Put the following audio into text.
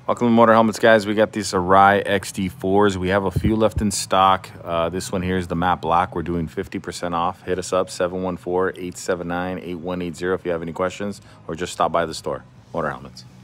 Welcome to Motor Helmets, guys. We got these Arai XD4s. We have a few left in stock. This one here is the matte black. We're doing 50% off. Hit us up, 714-879-8180 if you have any questions, or just stop by the store. Motor Helmets.